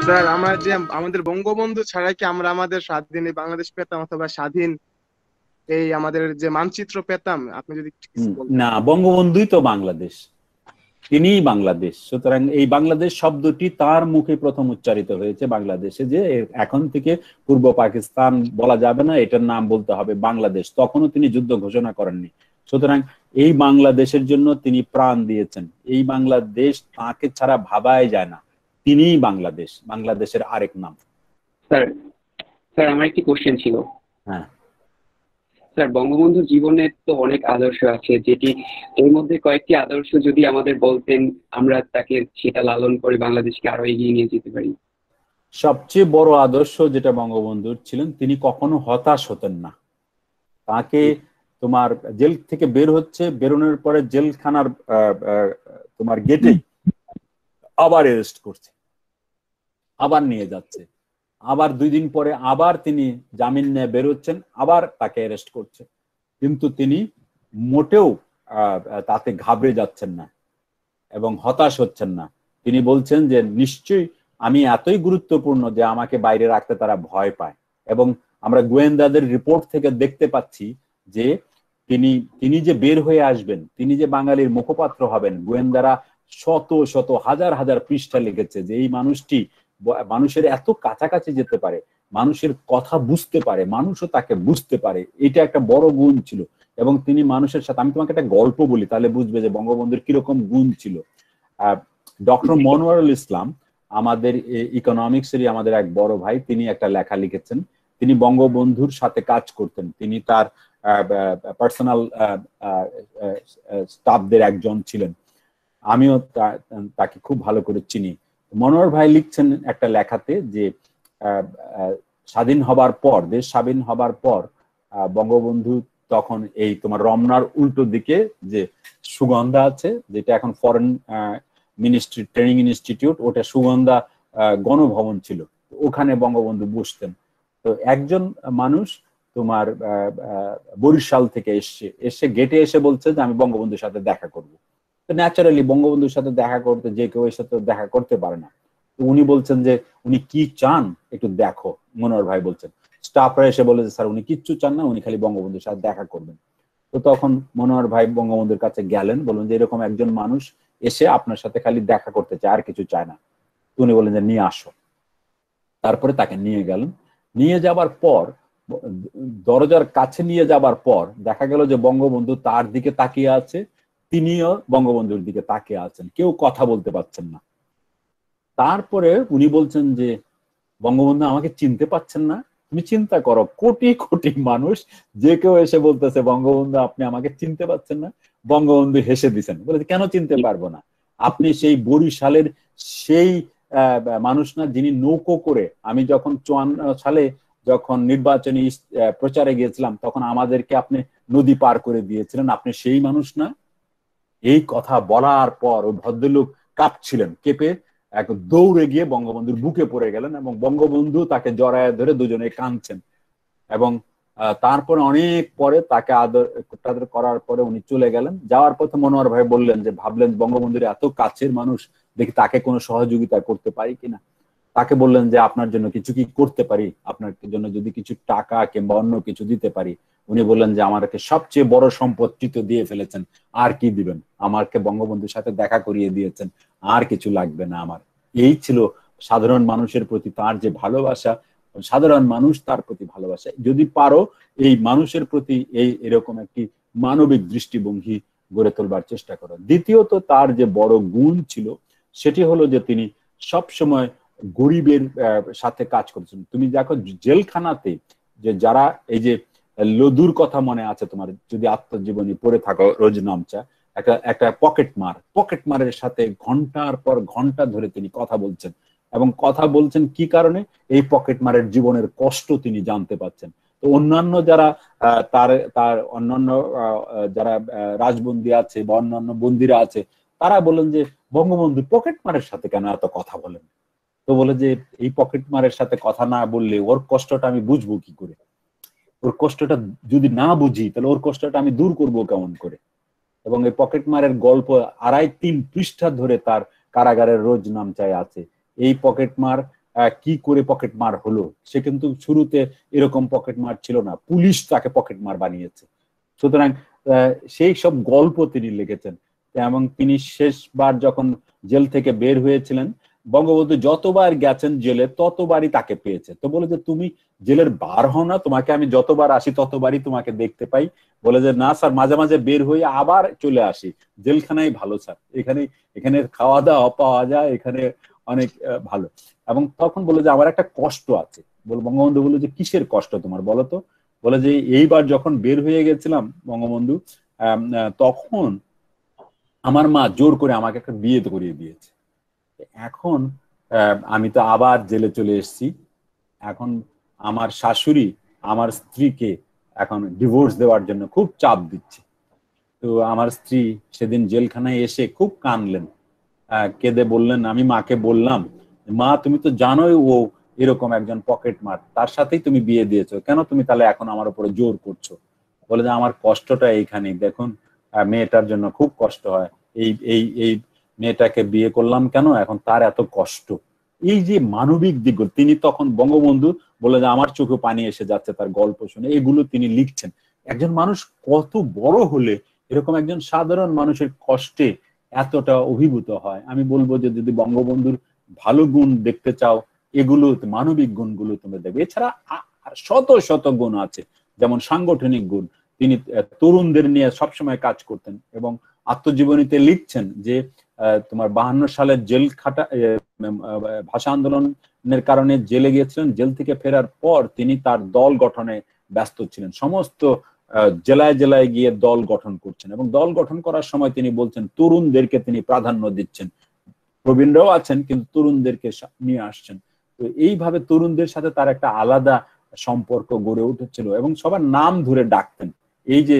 Sir আমরা যে আমাদের বঙ্গবন্ধু ছাড়া কি আমরা আমাদের স্বাধীন এই বাংলাদেশ পেতাম, অথবা স্বাধীন এই আমাদের যে মানচিত্র পেতাম? আপনি যদি একটু কিছু বলতেন। না, বঙ্গবন্ধুই তো বাংলাদেশ, তিনিই বাংলাদেশ। সুতরাং এই বাংলাদেশ শব্দটি তার মুখে প্রথম উচ্চারিত হয়েছে বাংলাদেশে, যে এখন থেকে পূর্ব পাকিস্তান বলা যাবে না, এটার নাম বলতে হবে বাংলাদেশ। তখনও তিনি যুদ্ধ ঘোষণা করেননি। সুতরাং এই বাংলাদেশের জন্য তিনি প্রাণ দিয়েছেন। এই বাংলাদেশ তাকে ছাড়া ভাবাই যায় না, তিনিই বাংলাদেশ, বাংলাদেশের আরেক নাম। স্যার স্যার আমার একটি কোশ্চেন ছিল। হ্যাঁ স্যার, বঙ্গবন্ধুর জীবনের তো অনেক আদর্শ আছে, যেটি এর মধ্যে কয়েকটি আদর্শ যদি আমাদের বলতেন, আমরা তাকে সেটা লালন করে বাংলাদেশকে আরো এগিয়ে নিয়ে যেতে পারি। সবচেয়ে বড় আদর্শ যেটা বঙ্গবন্ধুর ছিলেন, তিনি কখনো হতাশ হতেন না। তাকে তোমার জেল থেকে বের হচ্ছে, বেরোনোর পরে জেলখানার তোমার গেটেই আবার অ্যারেস্ট করছে, আবার নিয়ে যাচ্ছে, আবার 2 দিন পরে আবার তিনি জামিন নিয়ে বেরোচ্ছেন, আবার তাকে অ্যারেস্ট করছে। কিন্তু তিনি মোটেও তাতে ঘাবড়ে যাচ্ছেন না এবং হতাশ হচ্ছেন না। তিনি বলছেন যে নিশ্চয়ই আমি এতই গুরুত্বপূর্ণ যে আমাকে বাইরে রাখতে তারা ভয় পায়। এবং আমরা গোয়েন্দাদের রিপোর্ট থেকে দেখতে পাচ্ছি যে তিনি যে বের হয়ে আসবেন, তিনি যে বাঙালির মুখপাত্র হবেন, গোয়েন্দারা শত শত হাজার হাজার পৃষ্ঠা লিখেছে যে এই মানুষটি মানুষের এত কাছাকাছি যেতে পারে, মানুষের কথা বুঝতে পারে, মানুষও তাকে বুঝতে পারে। এটা একটা বড় গুণ ছিল। এবং তিনি মানুষের সাথে, আমি তোমাকে একটা গল্প বলি তাহলে বুঝবে যে বঙ্গবন্ধুর কিরকম গুণ ছিল। ডক্টর মনোয়ারুল ইসলাম, আমাদের ইকোনমিক্সেরই আমাদের এক বড় ভাই, তিনি একটা লেখা লিখেছেন। তিনি বঙ্গবন্ধুর সাথে কাজ করতেন, তিনি তার পার্সোনাল স্টাফদের একজন ছিলেন। আমিও তাকে খুব ভালো করে চিনি। মনোয়ার ভাই লিখছেন একটা লেখাতে যে স্বাধীন হবার পর, দেশ স্বাধীন হবার পর বঙ্গবন্ধু তখন এই তোমার রমনার উল্টো দিকে যে সুগন্ধা আছে, যেটা এখন ফরেন মিনিস্ট্রি ট্রেনিং ইনস্টিটিউট, ওটা সুগন্ধা গণভবন ছিল, ওখানে বঙ্গবন্ধু বসতেন। তো একজন মানুষ তোমার বরিশাল থেকে এসে গেটে এসে বলছে যে আমি বঙ্গবন্ধুর সাথে দেখা করব। তো ন্যাচারালি বঙ্গবন্ধুর সাথে দেখা করতে যে কেউ এর সাথে দেখা করতে পারে না। তো উনি বলছেন যে উনি কি চান একটু দেখো। মনোহর ভাই বলছেন, স্টাফরা এসে বলে যে স্যার উনি কিচ্ছু চান না, উনি খালি বঙ্গবন্ধুর সাথে দেখা করবেন। তো তখন মনোহর ভাই বঙ্গবন্ধুর কাছে গেলেন, বললেন যে এরকম একজন মানুষ এসে আপনার সাথে খালি দেখা করতে চায়, আর কিছু চায় না। উনি বললেন যে নিয়ে আসো। তারপরে তাকে নিয়ে গেলেন। নিয়ে যাবার পর দরজার কাছে নিয়ে যাবার পর দেখা গেল যে বঙ্গবন্ধু তার দিকে তাকিয়ে আছে, তিনিও বঙ্গবন্ধুর দিকে তাকিয়ে আছেন, কেউ কথা বলতে পারছেন না। তারপরে উনি বলছেন যে বঙ্গবন্ধু আমাকে চিনতে পাচ্ছেন না? তুমি চিন্তা করো, কোটি কোটি মানুষ, যে কেউ এসে বলতেছে বঙ্গবন্ধু আপনি আমাকে চিনতে পাচ্ছেন না। বঙ্গবন্ধু হেসে দিচ্ছেন, বলে কেন চিনতে পারবো না, আপনি সেই বরিশালের সেই মানুষ না যিনি নৌকো করে, আমি যখন 54 সালে যখন নির্বাচনী প্রচারে গিয়েছিলাম তখন আমাদেরকে আপনি নদী পার করে দিয়েছিলেন, আপনি সেই মানুষ না? এই কথা বলার পর ওই ভদ্রলোক কাঁপছিলেন, কেঁপে এক দৌড়ে গিয়ে বঙ্গবন্ধুর বুকে পড়ে গেলেন এবং বঙ্গবন্ধু তাকে জড়ায় ধরে দুজনে কাঁদছেন। এবং তারপরে অনেক পরে তাকে আদর করার পরে উনি চলে গেলেন। যাওয়ার পথে মনোহর ভাই বললেন যে ভাবলেন বঙ্গবন্ধুর এত কাছের মানুষ, দেখি তাকে কোনো সহযোগিতা করতে পারি কিনা। তাকে বললেন যে আপনার জন্য কিছু কি করতে পারি, আপনার জন্য যদি কিছু টাকা কিংবা অন্য কিছু দিতে পারি। উনি বললেন যে আমাকে সবচেয়ে বড় সম্পত্তি তো দিয়ে ফেলেছেন, আর কি দিবেন, আমাকে বঙ্গবন্ধুর সাথে দেখা করিয়ে দিয়েছেন, আর কিছু লাগবে না আমার। এই ছিল সাধারণ মানুষের প্রতি তার যে ভালোবাসা, সাধারণ মানুষ তার প্রতি ভালোবাসা। যদি পারো এই মানুষের প্রতি এরকম একটি মানবিক দৃষ্টিভঙ্গি গড়ে তোলবার চেষ্টা করো। দ্বিতীয়ত তার যে বড় গুণ ছিল সেটি হলো যে তিনি সবসময় গরিবের সাথে কাজ করেছেন। তুমি দেখো জেলখানাতে যে যারা, এই যে লদুর কথা মনে আছে তোমার, যদি আত্মজীবনী পড়ে থাকো রোজ নামচা, একটা পকেট মারের সাথে ঘন্টার পর ঘন্টা ধরে তিনি কথা বলছেন। এবং কথা বলছেন কি কারণে? এই পকেট মারের জীবনের কষ্ট তিনি জানতে পাচ্ছেন। তো অন্যান্য যারা তার অন্যান্য যারা রাজবন্দী আছে বা অন্যান্য বন্দীরা আছে, তারা বলেন যে বঙ্গবন্ধু পকেট মারের সাথে কেন এত কথা বলেন? তো বলে যে এই পকেট মারের সাথে কথা না বললে ওর কষ্টটা আমি বুঝবো কি করে, ওর কষ্টটা যদি না বুঝি তাহলে ওর কষ্টটা আমি দূর করবো কেমন করে। এবং এই পকেট মারের গল্প 2.5-3 পৃষ্ঠা ধরে তার কারাগারের রোজ নামচায় আছে। এই পকেট মার কি করে পকেট মার হলো। সে কিন্তু শুরুতে এরকম পকেট মার ছিল না, পুলিশ তাকে পকেট মার বানিয়েছে। সুতরাং সেই সব গল্প তিনি লিখেছেন। এবং তিনি শেষবার যখন জেল থেকে বের হয়েছিলেন, বঙ্গবন্ধু যতবার গেছেন জেলে ততবারই তাকে পেয়েছে। তো বলে যে তুমি জেলের বার হও না, তোমাকে আমি যতবার আসি ততবারই তোমাকে দেখতে পাই। বলে যে না স্যার, মাঝে মাঝে বের হয়ে আবার চলে আসি, জেলখানাই ভালো স্যার, এখানে এখানে খাওয়া দাওয়া পাওয়া যায়, এখানে অনেক ভালো। এবং তখন বলে যে আমার একটা কষ্ট আছে। বঙ্গবন্ধু বলে যে কিসের কষ্ট তোমার বলো তো? বলে যে এইবার যখন বের হয়ে গেছিলাম বঙ্গবন্ধু, তখন আমার মা জোর করে আমাকে একটা বিয়ে করিয়ে দিয়েছে। এখন আমি তো আবার জেলে চলে এসেছি। এখন আমার শাশুড়ি আমার স্ত্রীকে এখন ডিভোর্স দেওয়ার জন্য খুব চাপ দিচ্ছে। তো আমার স্ত্রী সেদিন জেলখানায় এসে খুব কাঁদলেন, কেঁদে বললেন, আমি মাকে বললাম, মা তুমি তো জানোই ও এরকম একজন পকেট মার, তার সাথেই তুমি বিয়ে দিয়েছো, কেন তুমি তাহলে এখন আমার উপরে জোর করছো? বলে যে আমার কষ্টটা এইখানে দেখুন, মেয়েটার জন্য খুব কষ্ট হয়, এই এই এই মেয়েটাকে বিয়ে করলাম কেন, এখন তার এত কষ্ট। এই যে মানবিক দিক, তিনি তখন বঙ্গবন্ধু বলে যে আমার চোখে পানি এসে যাচ্ছে তার গল্প শুনে, এগুলো তিনি লিখছেন। একজন মানুষ কত বড় হলে এরকম একজন সাধারণ মানুষের কষ্টে এতটা অভিভূত হয়। আমি বলবো যে যদি বঙ্গবন্ধুর ভালো গুণ দেখতে চাও, এগুলো মানবিক গুণগুলো তুমি দেখবে। এছাড়া শত শত গুণ আছে, যেমন সাংগঠনিক গুণ। তিনি তরুণদের নিয়ে সবসময় কাজ করতেন এবং আত্মজীবনীতে লিখছেন যে তোমার 52 সালের জেল খাটা ভাষা আন্দোলনের কারণে জেলে গিয়েছিলেন। জেল থেকে ফেরার পর তিনি তার দল গঠনে ব্যস্ত ছিলেন, সমস্ত জেলায় জেলায় গিয়ে দল গঠন করছেন এবং দল গঠন করার সময় তিনি বলছেন তরুণদেরকে তিনি প্রাধান্য দিচ্ছেন। প্রবীণরাও আছেন কিন্তু তরুণদেরকে নিয়ে আসছেন। তো এইভাবে তরুণদের সাথে তার একটা আলাদা সম্পর্ক গড়ে উঠেছিল এবং সবার নাম ধরে ডাকতেন, এই যে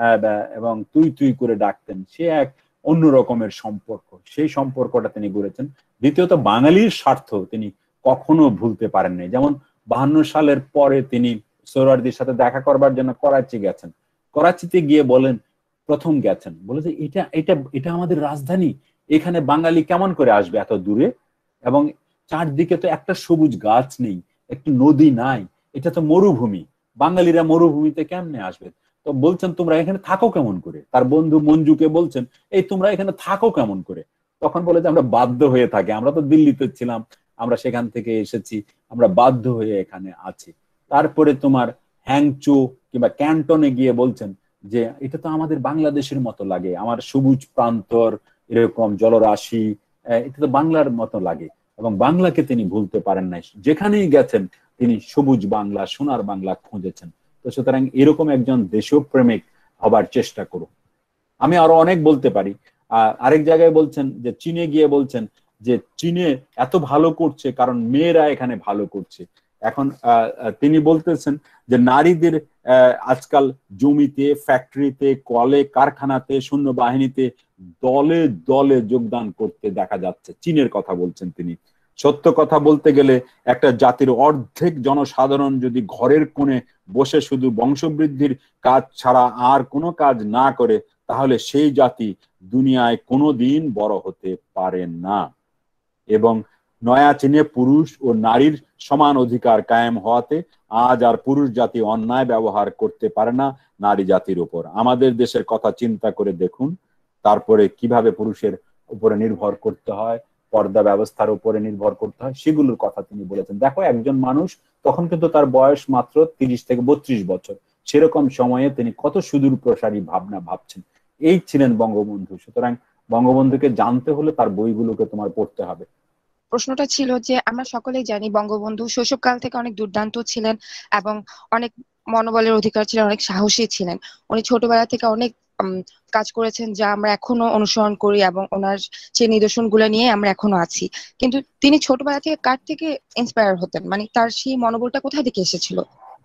এবং তুই তুই করে ডাকতেন, সে এক অন্য রকমের সম্পর্ক, সেই সম্পর্কটা তিনি গড়েছেন। দ্বিতীয়ত বাঙালির স্বার্থ তিনি কখনো ভুলতে পারেননি। যেমন 52 সালের পরে তিনি সোহরাওয়ার্দীর সাথে দেখা করবার জন্য করাচি গেছেন। করাচিতে গিয়ে বলেন, প্রথম গেছেন, বলে যে এটা এটা এটা আমাদের রাজধানী, এখানে বাঙালি কেমন করে আসবে এত দূরে, এবং চারদিকে তো একটা সবুজ গাছ নেই, একটু নদী নাই, এটা তো মরুভূমি, বাঙালিরা মরুভূমিতে কেমনে আসবে? তো বলছেন তোমরা এখানে থাকো কেমন করে? তার বন্ধু মঞ্জুকে বলছেন, এই তোমরা এখানে থাকো কেমন করে? তখন বলে যে আমরা বাধ্য হয়ে থাকি, আমরা তো দিল্লিতে ছিলাম, আমরা সেখান থেকে এসেছি, আমরা বাধ্য হয়ে এখানে আছি। তারপরে তোমার হ্যাংচো কিংবা ক্যান্টনে গিয়ে বলছেন যে এটা তো আমাদের বাংলাদেশের মতো লাগে, আমার সবুজ প্রান্তর, এরকম জলরাশি, এটা তো বাংলার মতো লাগে। এবং বাংলাকে তিনি ভুলতে পারেন নাই, যেখানেই গেছেন তিনি সবুজ বাংলা, সোনার বাংলা খুঁজেছেন। তো সুতরাং এরকম একজন দেশপ্রেমিক হবার চেষ্টা করুন। আমি আরো অনেক বলতে পারি। আরেক জায়গায় বলছেন যে চীনে গিয়ে বলছেন যে চীনে এত ভালো করছে কারণ মেয়েরা এখানে ভালো করছে। এখন তিনি বলতেছেন যে নারীদের আজকাল জমিতে, ফ্যাক্টরিতে, কলে কারখানাতে, সৈন্য বাহিনীতে দলে দলে যোগদান করতে দেখা যাচ্ছে। চীনের কথা বলছেন তিনি। সত্য কথা বলতে গেলে একটা জাতির অর্ধেক জনসাধারণ যদি ঘরের কোণে বসে শুধু বংশবৃদ্ধির কাজ ছাড়া আর কোনো কাজ না করে, তাহলে সেই জাতি দুনিয়ায় কোনোদিন বড় হতে পারে না। এবং নয়া চীনে পুরুষ ও নারীর সমান অধিকার কায়েম হওয়াতে আজ আর পুরুষ জাতি অন্যায় ব্যবহার করতে পারে না নারী জাতির উপর। আমাদের দেশের কথা চিন্তা করে দেখুন, তারপরে কিভাবে পুরুষের উপরে নির্ভর করতে হয়, পর্দা ব্যবস্থার উপরে নির্ভর করতে হয়, সেগুলোর কথা তিনি বলেছেন। দেখো একজন মানুষ তখন কিন্তু তার বয়স মাত্র 30 থেকে 32 বছর, সেরকম সময়ে তিনি কত সুদূর প্রসারী ভাবনা ভাবছেন। এই ছিলেন বঙ্গবন্ধু। সুতরাং বঙ্গবন্ধুকে জানতে হলে তার বইগুলোকে তোমার পড়তে হবে। প্রশ্নটা ছিল যে আমরা সকলেই জানি বঙ্গবন্ধু শৈশবকাল থেকে অনেক দুর্দান্ত ছিলেন এবং অনেক মনোবলের অধিকার ছিলেন, অনেক সাহসী ছিলেন। উনি ছোটবেলা থেকে অনেক কাজ করেছেন যা আমরা এখনো অনুসরণ করি এবং ওনার সেই নিদর্শনগুলো নিয়ে আমরা এখনো আছি। কিন্তু তিনি ছোটবেলা থেকে কার থেকে ইন্সপায়ার হতেন, মানে তার সেই মনোবলটা কোথা থেকে এসেছিল?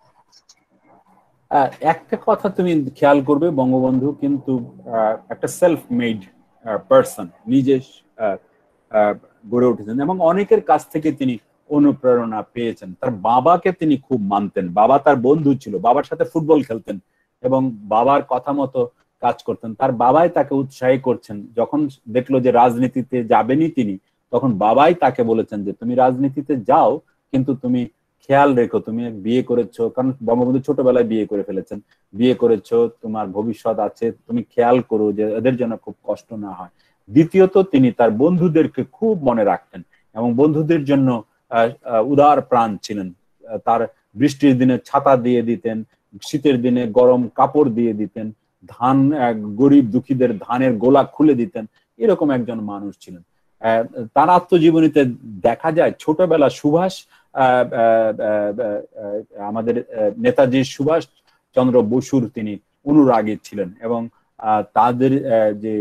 একটা কথা তুমি খেয়াল করবে, বঙ্গবন্ধু কিন্তু একটা সেলফ মেড পার্সন, নিজে গড়ে উঠেছেন এবং অনেকের কাছ থেকে তিনি অনুপ্রেরণা পেয়েছেন। তার বাবাকে তিনি খুব মানতেন, বাবা তার বন্ধু ছিল, বাবার সাথে ফুটবল খেলতেন এবং বাবার কথা মতো কাজ করতেন। তার বাবাই তাকে উৎসাহী করছেন, যখন দেখলো যে রাজনীতিতে যাবেনই তিনি, তখন বাবাই তাকে বলেছেন যে তুমি রাজনীতিতে যাও, কিন্তু তুমি খেয়াল রেখো তুমি বিয়ে করেছো, কারণ বঙ্গবন্ধু ছোটবেলায় বিয়ে করে ফেলেছেন, বিয়ে করেছো, তোমার ভবিষ্যৎ আছে, তুমি খেয়াল করো যে এদের জন্য খুব কষ্ট না হয়। দ্বিতীয়ত তিনি তার বন্ধুদেরকে খুব মনে রাখতেন এবং বন্ধুদের জন্য উদার প্রাণ ছিলেন। তার বৃষ্টির দিনে ছাতা দিয়ে দিতেন, শীতের দিনে গরম কাপড় দিয়ে দিতেন, ধান গরিব দুঃখীদের ধানের গোলা খুলে দিতেন, এরকম একজন মানুষ ছিলেন। তার আত্মজীবনীতে দেখা যায় ছোটবেলা সুভাষ আমাদের নেতাজি সুভাষ চন্দ্র বসুর তিনি অনুরাগী ছিলেন এবং তাদের যে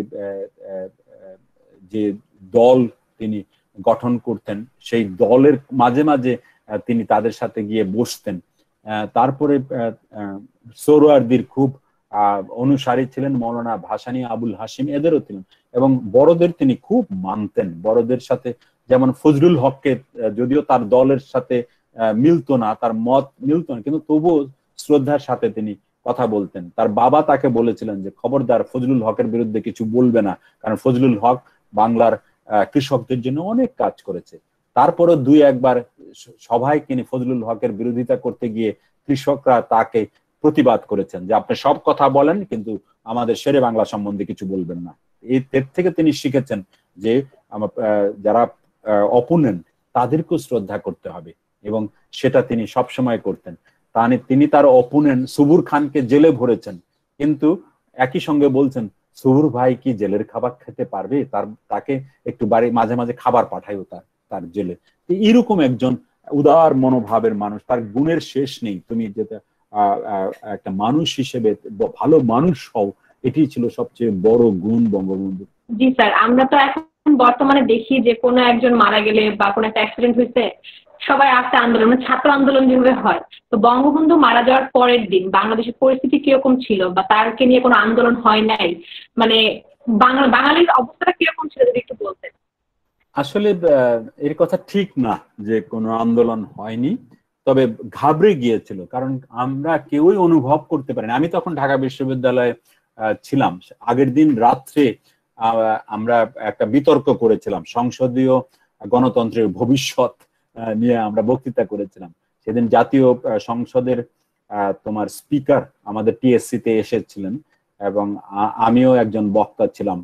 যে দল তিনি গঠন করতেন সেই দলের মাঝে মাঝে তিনি তাদের সাথে গিয়ে বসতেন। তারপরে সোহরাওয়ার্দীর খুব অনুসারী ছিলেন, মৌলানা ভাসানী, আবুল হাশিম, এদেরও ছিলেন এবং বড়দের তিনি খুব মানতেন। বড়দের সাথে যেমন ফজলুল হককে যদিও তার দলের সাথে মিলতো না, তার মত মিলতো না, কিন্তু তবুও শ্রদ্ধার সাথে তিনি কথা বলতেন। তার বাবা তাকে বলেছিলেন যে খবরদার ফজলুল হকের বিরুদ্ধে কিছু বলবে না, কারণ ফজলুল হক বাংলার কৃষকদের জন্য অনেক কাজ করেছে। তারপরও দুই একবার সভায় তিনি ফজলুল হকের বিরোধিতা করতে গিয়ে কৃষকরা তাকে প্রতিবাদ করেছেন যে আপনি সব কথা বলেন কিন্তু আমাদের শেরে বাংলা সম্বন্ধে কিছু বলবেন না। এর থেকে তিনি শিখেছেন যে যারা অপোনেন্ট তাদেরকেও শ্রদ্ধা করতে হবে এবং সেটা তিনি সবসময় করতেন। তিনি তার অপোনেন্ট সুবুর খানকে জেলে ভরেছেন, কিন্তু একই সঙ্গে বলছেন সুবুর ভাই কি জেলের খাবার খেতে পারবে, তাকে একটু বাড়ি মাঝে মাঝে খাবার পাঠাইও তার জেলে। এরকম একজন উদার মনোভাবের মানুষ, তার গুণের শেষ নেই। তুমি যেটা একটা মানুষ হিসেবে ভালো মানুষ হও, এটি ছিল সবচেয়ে বড় গুণ বঙ্গবন্ধু। জি স্যার, আমরা তো এখন বর্তমানে দেখি যে কোনো একজন মারা গেলে বা কোনো একটা অ্যাক্সিডেন্ট হয়েছে সবাই আসতে আন্দোলন, মানে ছাত্র আন্দোলন যেভাবে হয়, তো বঙ্গবন্ধু মারা যাওয়ার পরের দিন বাংলাদেশের পরিস্থিতি কিরকম ছিল বা তারকে নিয়ে কোনো আন্দোলন হয় নাই, মানে বাঙালির অবস্থাটা কিরকম ছিল যদি একটু বলতেন। আসলে এর কথা ঠিক না যে কোনো আন্দোলন হয়নি, তবে ঘাবড়ে গিয়েছিল, কারণ আমরা কেউই অনুভব করতে পারিনি। আমি তখন ঢাকা বিশ্ববিদ্যালয়ে ছিলাম। আগের দিন রাত্রে আমরা একটা বিতর্ক করেছিলাম সংসদীয় গণতন্ত্রের ভবিষ্যৎ নিয়ে, আমরা বক্তৃতা করেছিলাম। সেদিন জাতীয় সংসদের তোমার স্পিকার আমাদের টিএসসিতে এসেছিলেন এবং আমিও একজন বক্তা ছিলাম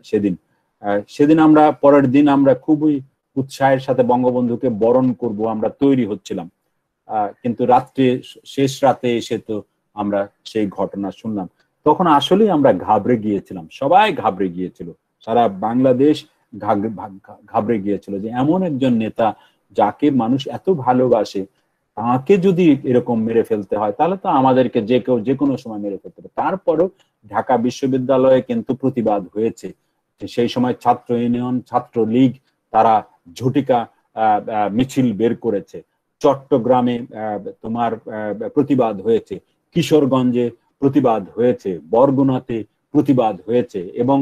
সেদিন আমরা পরের দিন আমরা খুবই উৎসাহের সাথে বঙ্গবন্ধুকে বরণ করব আমরা তৈরি হচ্ছিলাম, কিন্তু রাত্রে শেষ রাতে এসে তো আমরা সেই ঘটনা শুনলাম। তখন আসলেই আমরা ঘাবড়ে গিয়েছিলাম, সবাই ঘাবড়ে গিয়েছিল, সারা বাংলাদেশ ঘাবড়ে গিয়েছিল যে এমন একজন নেতা যাকে মানুষ এত ভালোবাসে তাকে যদি এরকম মেরে ফেলতে হয় তাহলে তো আমাদেরকে যে কেউ যে কোনো সময় মেরে ফেলতে পারে। তারপরও ঢাকা বিশ্ববিদ্যালয়ে কিন্তু প্রতিবাদ হয়েছে। সেই সময় ছাত্র ইউনিয়ন, ছাত্র লীগ তারা ঝটিকা মিছিল বের করেছে। চট্টগ্রামে তোমার প্রতিবাদ হয়েছে, কিশোরগঞ্জে প্রতিবাদ হয়েছে, বরগুনাতে প্রতিবাদ হয়েছে এবং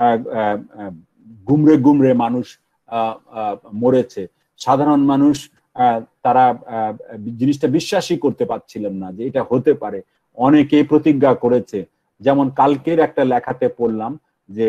গুমরে গুমরে মানুষ মরেছে। সাধারণ মানুষ তারা জিনিসটা বিশ্বাসই করতে পারছিলেন না যে এটা হতে পারে। অনেকেই প্রতিজ্ঞা করেছে, যেমন কালকের একটা লেখাতে পড়লাম যে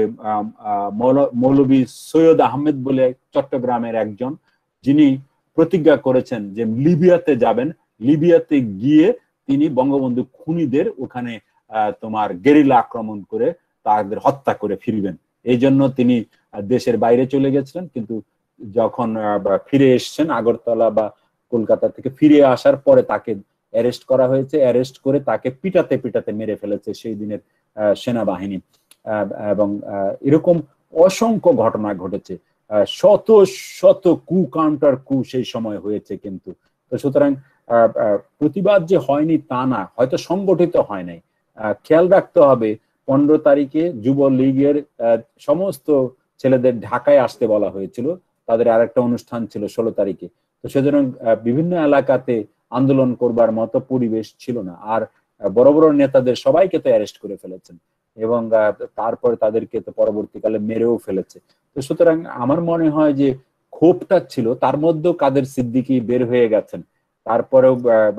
মৌলভী সৈয়দ আহমেদ বলে চট্টগ্রামের একজন, যিনি প্রতিজ্ঞা করেছেন যে লিবিয়াতে যাবেন, লিবিয়াতে গিয়ে তিনি বঙ্গবন্ধু খুনিদের ওখানে তোমার গেরিলা আক্রমণ করে তাদের হত্যা করে ফিরবেন। এই জন্য তিনি দেশের বাইরে চলে গেছিলেন, কিন্তু যখন ফিরে এসছেন আগরতলা বা কলকাতা থেকে ফিরে আসার পরে তাকে অ্যারেস্ট করা হয়েছে। অ্যারেস্ট করে তাকে পিটাতে পিটাতে মেরে ফেলেছে সেই দিনের সেনাবাহিনী। এবং এরকম অসংখ্য ঘটনা ঘটেছে, শত শত কু কাউন্টার কু সেই সময় হয়েছে। কিন্তু তো সুতরাং প্রতিবাদ যে হয়নি তা না, হয়তো সংগঠিত হয় নাই। খেয়াল রাখতে হবে 15 তারিখে যুবলীগের সমস্ত ছেলেদের ঢাকায় আসতে বলা হয়েছিল, তাদের আরেকটা অনুষ্ঠান ছিল 16 তারিখে। তো সুতরাং বিভিন্ন এলাকাতে আন্দোলন করবার মতো পরিবেশ ছিল না। আর বড় বড় নেতাদের সবাইকে তো অ্যারেস্ট করে ফেলেছেন এবং তারপরে তাদেরকে তো পরবর্তীকালে মেরেও ফেলেছে। তো সুতরাং আমার মনে হয় যে ক্ষোভটা ছিল, তার মধ্যেও কাদের সিদ্দিকী বের হয়ে গেছেন। তারপরেও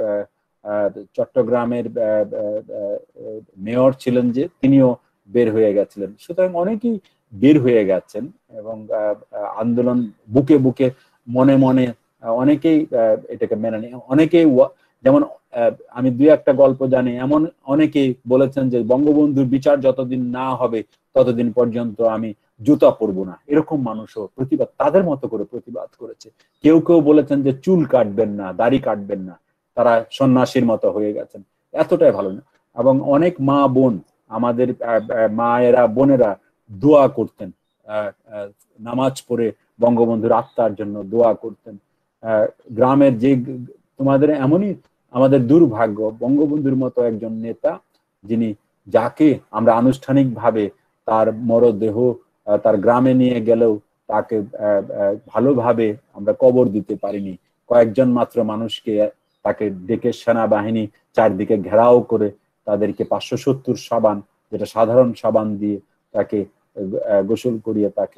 চট্টগ্রামের মেয়র ছিলেন যে, তিনিও বের হয়ে গেছিলেন। সুতরাং অনেকেই বের হয়ে গেছেন এবং আন্দোলন বুকে বুকে মনে মনে অনেকেই এটাকে মেনে নেয়। অনেকেই যেমন আমি দুই একটা গল্প জানি, এমন অনেকেই বলেছেন যে বঙ্গবন্ধুর বিচার যতদিন না হবে ততদিন পর্যন্ত আমি জুতা পরবো না। এরকম মানুষও প্রতিবাদ তাদের মতো করে প্রতিবাদ করেছে। কেউ কেউ বলেছেন যে চুল কাটবেন না, দাড়ি কাটবেন না, তারা সন্ন্যাসীর মতো হয়ে গেছেন। এতটাই ভালো না। এবং অনেক মা বোন, আমাদের মায়েরা বোনেরা দোয়া করতেন, নামাজ পড়ে বঙ্গবন্ধুর আত্মার জন্য দোয়া করতেন। গ্রামের যে তোমাদের এমনই আমাদের দুর্ভাগ্য, বঙ্গবন্ধুর মতো একজন নেতা যিনি, যাকে আমরা আনুষ্ঠানিকভাবে তার মরদেহ তার গ্রামে নিয়ে গেলেও তাকে ভালোভাবে আমরা কবর দিতে পারিনি। কয়েকজন মাত্র মানুষকে তাকে ডেকে সেনাবাহিনী চারদিকে ঘেরাও করে তাদেরকে 570 সাবান, যেটা সাধারণ সাবান দিয়ে তাকে গোসল করিয়ে তাকে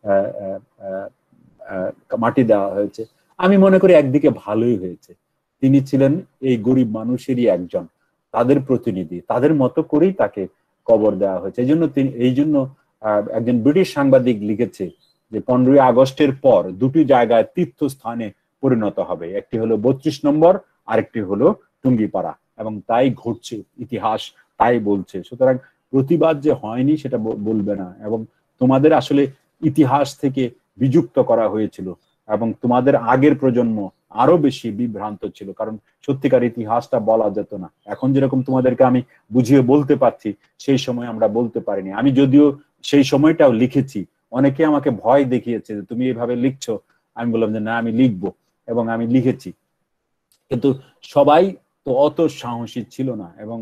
মাটি দেওয়া হয়েছে। আমি মনে করি একদিকে ভালোই হয়েছে, তিনি ছিলেন এই গরিব মানুষেরই একজন, তাদের প্রতিনিধি, তাদের মতো করেই তাকে কবর দেওয়া হয়েছে। এই জন্য একজন ব্রিটিশ সাংবাদিক লিখেছে যে 15ই আগস্টের পর দুটি জায়গায় তীর্থস্থানে পরিণত হবে, একটি হলো 32 নম্বর, আরেকটি হলো টুঙ্গিপাড়া, এবং তাই ঘটছে, ইতিহাস তাই বলছে। সুতরাং প্রতিবাদ যে হয়নি সেটা বলবে না, এবং তোমাদের আসলে ইতিহাস থেকে বিযুক্ত করা হয়েছিল, এবং তোমাদের আগের প্রজন্ম আরো বেশি বিভ্রান্ত ছিল, কারণ সত্যিকার ইতিহাসটা বলা যেত না। এখন যেরকম তোমাদেরকে আমি বুঝিয়ে বলতে পারছি, সেই সময় আমরা বলতে পারিনি। আমি যদিও সেই সময়টাও লিখেছি, অনেকে আমাকে ভয় দেখিয়েছে যে তুমি এইভাবে লিখছো, আমি বললাম যে না, আমি লিখবো, এবং আমি লিখেছি। কিন্তু সবাই তো অত সাহসী ছিল না, এবং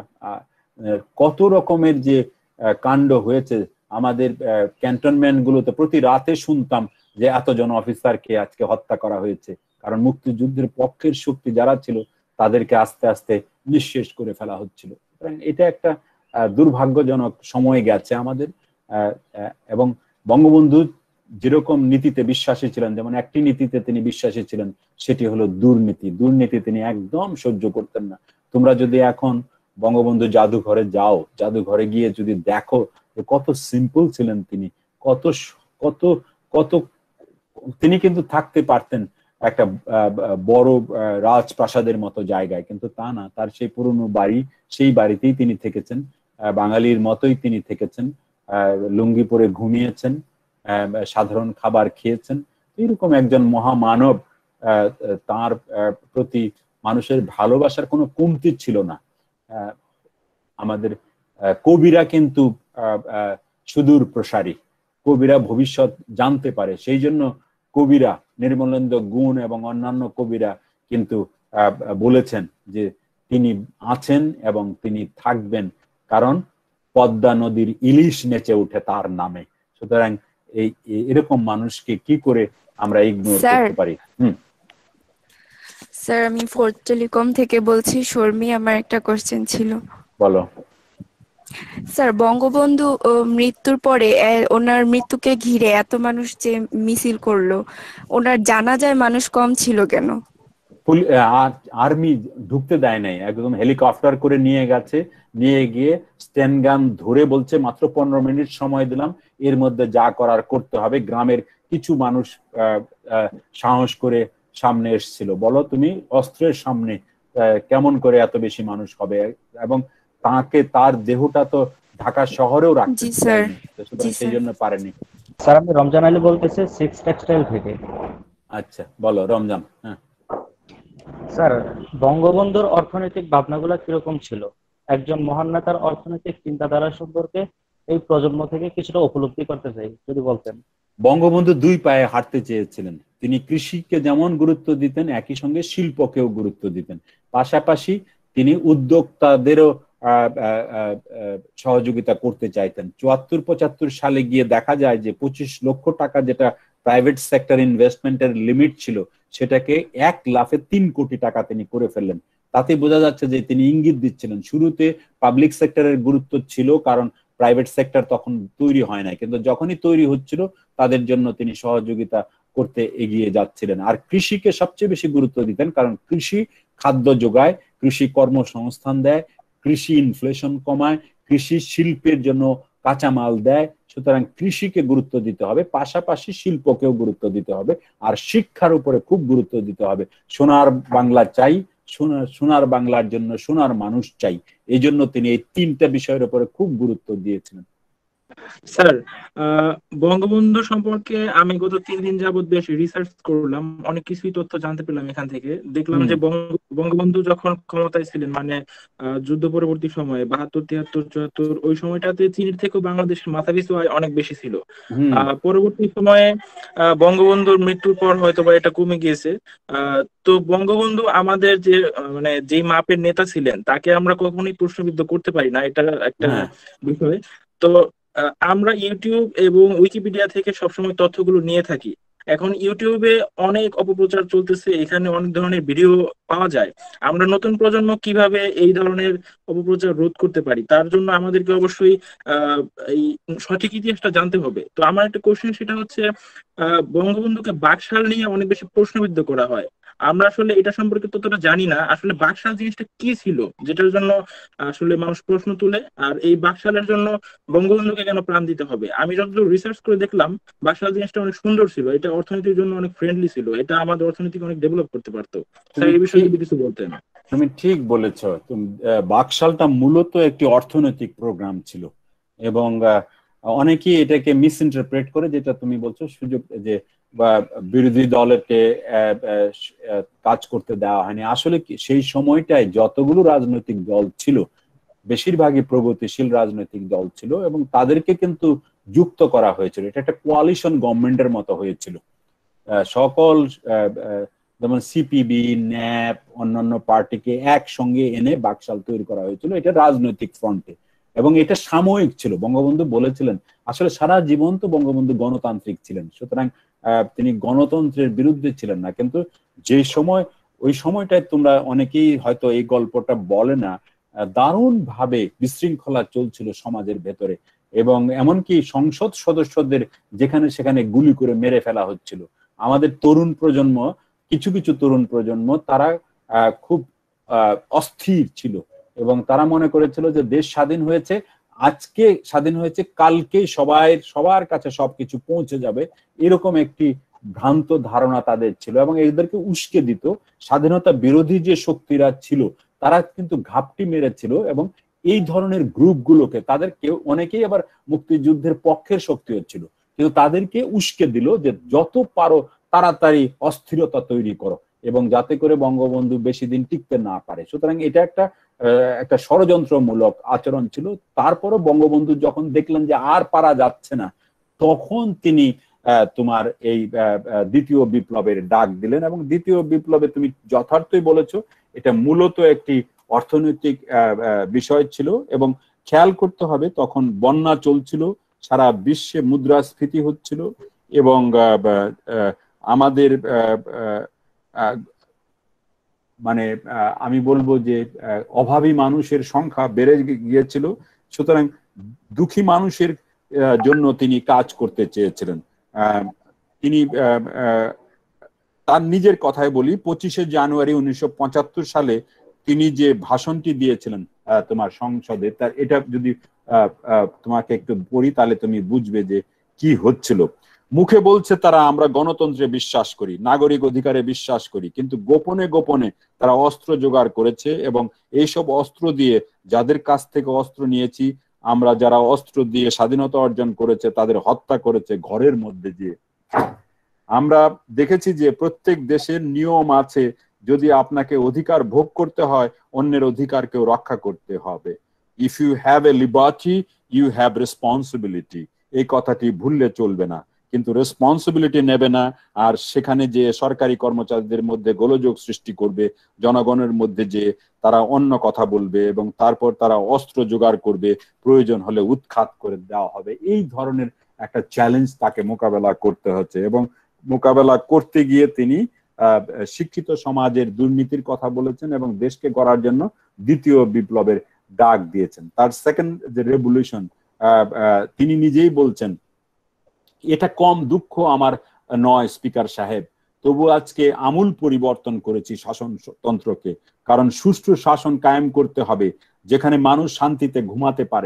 কত রকমের যে কাণ্ড হয়েছে আমাদের ক্যান্টনমেন্ট গুলোতে। প্রতি রাতে শুনতাম যে এতজন অফিসারকে আজকে হত্যা করা হয়েছে, কারণ মুক্তিযুদ্ধের পক্ষের শক্তি যারা ছিল তাদেরকে আস্তে আস্তে নিঃশেষ করে ফেলা হচ্ছিল। এটা একটা দুর্ভাগ্যজনক সময় গেছে আমাদের। এবং বঙ্গবন্ধু যেরকম নীতিতে বিশ্বাসী ছিলেন, যেমন একটি নীতিতে তিনি বিশ্বাসী ছিলেন, সেটি হলো দুর্নীতি। দুর্নীতি তিনি একদম সহ্য করতেন না। তোমরা যদি এখন বঙ্গবন্ধু জাদুঘরে যাও, জাদুঘরে গিয়ে যদি দেখো কত সিম্পল ছিলেন তিনি, কত কত কত তিনি কিন্তু থাকতে পারতেন একটা বড় রাজপ্রাসাদের মতো জায়গায়, কিন্তু তা না, তার সেই পুরনো বাড়ি, সেই বাড়িতেই তিনি থেকেছেন, বাঙালির মতোই তিনি থেকেছেন, লুঙ্গি পরে ঘুমিয়েছেন, সাধারণ খাবার খেয়েছেন। এরকম একজন মহামানব, তার প্রতি মানুষের ভালোবাসার কোনো কমতি ছিল না। আমাদের কবিরা কিন্তু সুদূর প্রসারী, কবিরা ভবিষ্যৎ জানতে পারে, সেই জন্য কবিরা নির্মলেন্দু গুণ এবং অন্যান্য কবিরা কিন্তু বলেছেন যে তিনি আছেন এবং তিনি থাকবেন, কারণ পদ্মা নদীর ইলিশ নেচে উঠে তার নামে। সুতরাং এরকম মানুষকে কি করে আমরা ইগনোর করতে পারি? স্যার, আমি ফোর্থ টেলিকম থেকে বলছি, শর্মি। আমার একটা কোশ্চেন ছিল। বলো। স্যার, বঙ্গবন্ধু মৃত্যুর পরে ওনার মৃত্যুকে ঘিরে এত মানুষ যে মিছিল করলো, ওনার জানাজায় মানুষ কম ছিল কেন? আর্মি ঢুকতে দেয় নাই, একদম হেলিকপ্টার করে নিয়ে গেছে, নিয়ে গিয়ে স্ট্যান গান ধরে বলছে মাত্র 15 মিনিট সময় দিলাম, এর মধ্যে যা করার করতে হবে। গ্রামের কিছু মানুষ সাহস করে সামনে এসেছিল। বলো তুমি, অস্ত্রের সামনে কেমন করে এত বেশি মানুষ হবে? এবং তার দেহটা তো ঢাকা শহরেও রাখতে, সেই জন্য পারেনি। স্যার, আমি রমজান আলী বলতেছি, 6 টেক্সটাইল থেকে। আচ্ছা, বলো রমজান। হ্যাঁ স্যার, বঙ্গবন্ধুর অর্থনৈতিক ভাবনাগুলো কিরকম ছিল? একজন মহান নেতার অর্থনৈতিক চিন্তাধারা সম্পর্কে এই প্রজন্ম থেকে কিছুটা উপলব্ধি করতে চাই, যদি বলতেন। বঙ্গবন্ধু দুই পায়ে হাঁটতে চেয়েছিলেন। তিনি কৃষিকে যেমন গুরুত্ব দিতেন, একই সঙ্গে শিল্পকেও গুরুত্ব দিতেন। পাশাপাশি তিনি উদ্যোক্তাদেরও সহযোগিতা করতে চাইতেন। 74-75 সালে গিয়ে দেখা যায় যে 25 লক্ষ টাকা যেটা প্রাইভেট সেক্টর ইনভেস্টমেন্টের লিমিট ছিল, সেটাকে 1 লাফে 3 কোটি টাকা তিনি করে ফেললেন। তাতে বোঝা যাচ্ছে যে তিনি ইঙ্গিত দিচ্ছিলেন। শুরুতে পাবলিক সেক্টরের গুরুত্ব ছিল, কারণ প্রাইভেট সেক্টর তখন তৈরি হয় নাই, কিন্তু যখনই তৈরি হচ্ছিল তাদের জন্য তিনি সহযোগিতা করতে এগিয়ে যাচ্ছিলেন। আর কৃষিকে সবচেয়ে বেশি গুরুত্ব দিতেন, কারণ কৃষি খাদ্য যোগায়, কৃষি কর্মসংস্থান দেয়, কৃষি ইনফ্লেশন কমায়, কৃষি শিল্পের জন্য কাঁচামাল দেয়, সুতরাং কৃষিকে গুরুত্ব দিতে হবে, পাশাপাশি শিল্পকেও গুরুত্ব দিতে হবে, আর শিক্ষার উপরে খুব গুরুত্ব দিতে হবে। সোনার বাংলা চাই, সোনার বাংলার জন্য সোনার মানুষ চাই, এই জন্য তিনি এই তিনটা বিষয়ের উপরে খুব গুরুত্ব দিয়েছিলেন। স্যার, বঙ্গবন্ধু সম্পর্কে আমি গত 3 দিন যাবত বেশ রিসার্চ করলাম, অনেক কিছুই তথ্য জানতে পেলাম। এখান থেকে দেখলাম যে বঙ্গবন্ধু যখন ক্ষমতায় ছিলেন, মানে যুদ্ধ পরবর্তী সময়ে 72, 73, 74, ওই সময়টাতে চীনের থেকেও বাংলাদেশের মাথাপিছু আয় অনেক বেশি ছিল। পরবর্তী সময়ে বঙ্গবন্ধুর মৃত্যুর পর হয়তো বা এটা কমে গিয়েছে। তো বঙ্গবন্ধু আমাদের যে মানে যেই মাপের নেতা ছিলেন, তাকে আমরা কখনোই প্রশ্নবিদ্ধ করতে পারি না, এটা একটা বিষয়। তো আমরা ইউটিউব এবং উইকিপিডিয়া থেকে সবসময় তথ্যগুলো নিয়ে থাকি। এখন ইউটিউবে অনেক অপপ্রচার চলতেছে, এখানে অনেক ধরনের ভিডিও পাওয়া যায়। আমরা নতুন প্রজন্ম কিভাবে এই ধরনের অপপ্রচার রোধ করতে পারি, তার জন্য আমাদেরকে অবশ্যই এই সঠিক ইতিহাসটা জানতে হবে। তো আমার একটা কোশ্চেন, সেটা হচ্ছে বঙ্গবন্ধুকে বাকশাল নিয়ে অনেক বেশি প্রশ্নবিদ্ধ করা হয়। আমরা আসলে এটা সম্পর্কে ততটা জানি না, আসলে বাকশাল জিনিসটা কি ছিল যেটার জন্য আসলে মানুষ প্রশ্ন তুলে, আর এই বাকশালের জন্য বঙ্গবন্ধুকে কেন প্রাণ দিতে হবে। আমি যতদূর রিসার্চ করে দেখলাম, বাকশাল জিনিসটা অনেক সুন্দর ছিল, এটা অর্থনীতির জন্য অনেক ফ্রেন্ডলি ছিল, এটা আমাদের অর্থনীতিকে অনেক ডেভেলপ করতে পারতো। স্যার, এই বিষয়ে যদি কিছু বলতেন। তুমি ঠিক বলেছ, বাকশালটা মূলত একটি অর্থনৈতিক প্রোগ্রাম ছিল, এবং অনেকেই এটাকে মিস ইন্টারপ্রেট করে, যেটা তুমি বলছো সুযোগ যে বিরোধী দলকে কাজ করতে দেওয়া হয়নি। আসলে সেই সময়টায় যতগুলো রাজনৈতিক দল ছিল, বেশিরভাগই প্রগতিশীল রাজনৈতিক দল ছিল, এবং তাদেরকে কিন্তু যুক্ত করা হয়েছিল। এটা একটা কোয়ালিশন গভর্নমেন্টের মতো হয়েছিল। সকল যেমন সিপিবি, ন্যাপ, অন্যান্য পার্টিকে একসঙ্গে এনে বাকশাল তৈরি করা হয়েছিল, এটা রাজনৈতিক ফ্রন্টে, এবং এটা সাময়িক ছিল। বঙ্গবন্ধু বলেছিলেন, আসলে সারা জীবন তো বঙ্গবন্ধু গণতান্ত্রিক ছিলেন, সুতরাং তিনি গণতন্ত্রের বিরুদ্ধে ছিলেন না। কিন্তু যে সময়, ওই সময়টায় তোমরা অনেকেই হয়তো এই গল্পটা বলে না, দারুণ ভাবে বিশৃঙ্খলা চলছিল সমাজের ভেতরে, এবং এমনকি সংসদ সদস্যদের যেখানে সেখানে গুলি করে মেরে ফেলা হচ্ছিল। আমাদের তরুণ প্রজন্ম, কিছু কিছু তরুণ প্রজন্ম, তারা খুব অস্থির ছিল, এবং তারা মনে করেছিল যে দেশ স্বাধীন হয়েছে, আজকে স্বাধীন হয়েছে, কালকেই সবার কাছে সবকিছু পৌঁছে যাবে, এরকম একটি ভ্রান্ত ধারণা তাদের ছিল, এবং এদেরকে উস্কে দিত। স্বাধীনতা বিরোধী যে শক্তিরা ছিল, তারা কিন্তু ঘাপটি মেরেছিল, এবং এই ধরনের গ্রুপগুলোকে, তাদেরকে অনেকেই আবার মুক্তিযুদ্ধের পক্ষের শক্তি হচ্ছিল, কিন্তু তাদেরকে উস্কে দিল যে যত পারো তাড়াতাড়ি অস্থিরতা তৈরি করো, এবং যাতে করে বঙ্গবন্ধু বেশি দিন টিকতে না পারে। সুতরাং এটা একটা ষড়যন্ত্রমূলক আচরণ ছিল। তারপরও বঙ্গবন্ধু যখন দেখলেন যে আর পারা যাচ্ছে না, তখন তিনি তোমার এই দ্বিতীয় বিপ্লবের ডাক দিলেন, এবং দ্বিতীয় বিপ্লবে তুমি যথার্থই বলেছো, এটা মূলত একটি অর্থনৈতিক বিষয় ছিল। এবং খেয়াল করতে হবে, তখন বন্যা চলছিল, সারা বিশ্বে মুদ্রাস্ফীতি হচ্ছিল, এবং আমাদের মানে আমি বলবো যে অভাবী মানুষের সংখ্যা বেড়ে গিয়েছিল। সুতরাং দুঃখী মানুষের জন্য তিনি কাজ করতে চেয়েছিলেন। তিনি তার নিজের কথায় বলি, 25শে জানুয়ারি 1975 সালে তিনি যে ভাষণটি দিয়েছিলেন তোমার সংসদে, তার এটা যদি তোমাকে একটু পড়ি, তাহলে তুমি বুঝবে যে কি হচ্ছিল। মুখে বলছে তারা, আমরা গণতন্ত্রে বিশ্বাস করি, নাগরিক অধিকারে বিশ্বাস করি, কিন্তু গোপনে গোপনে তারা অস্ত্র জোগাড় করেছে, এবং এইসব অস্ত্র দিয়ে, যাদের কাছ থেকে অস্ত্র নিয়েছি আমরা, যারা অস্ত্র দিয়ে স্বাধীনতা অর্জন করেছে, তাদের হত্যা করেছে ঘরের মধ্যে দিয়ে। আমরা দেখেছি যে প্রত্যেক দেশের নিয়ম আছে, যদি আপনাকে অধিকার ভোগ করতে হয়, অন্যের অধিকারকেও রক্ষা করতে হবে। If you have a liberty, you have responsibility. এই কথাটি ভুললে চলবে না। কিন্তু রেসপন্সিবিলিটি নেবে না, আর সেখানে যে সরকারি কর্মচারীদের মধ্যে গোলযোগ সৃষ্টি করবে, জনগণের মধ্যে যে তারা অন্য কথা বলবে, এবং তারপর তারা অস্ত্র জোগাড় করবে, প্রয়োজন হলে উৎখাত করে দেওয়া হবে। এই ধরনের একটা চ্যালেঞ্জ তাকে মোকাবেলা করতে হচ্ছে, এবং মোকাবেলা করতে গিয়ে তিনি শিক্ষিত সমাজের দুর্নীতির কথা বলেছেন, এবং দেশকে গড়ার জন্য দ্বিতীয় বিপ্লবের ডাক দিয়েছেন। তার সেকেন্ড যে রেভলিউশন, তিনি নিজেই বলছেন, এটা কম দুঃখ আমার নয় স্পিকার সাহেব, তবু আজকে আমূল পরিবর্তন করেছি শাসনতন্ত্রকে, কারণ সুষ্ঠু শাসন কায়েম করতে হবে, যেখানে মানুষ শান্তিতে ঘুমাতে পারে,